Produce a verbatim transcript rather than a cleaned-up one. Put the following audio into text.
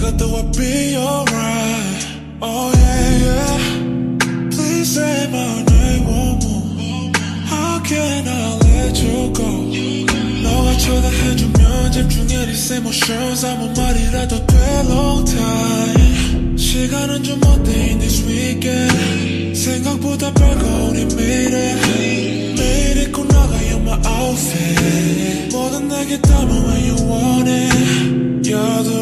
갔다 와 be alright. Oh yeah yeah. Please say my name one more. How can I let you go? 너가 쳐다해주면 집중해 these emotions. 아무 말이라도 돼 long time. 시간은 좀 어때 in this weekend. 생각보다 밝아 우리 미래. 매일 입고 나가 you're my outfit. 뭐든 내게 담아 when you want it. You're the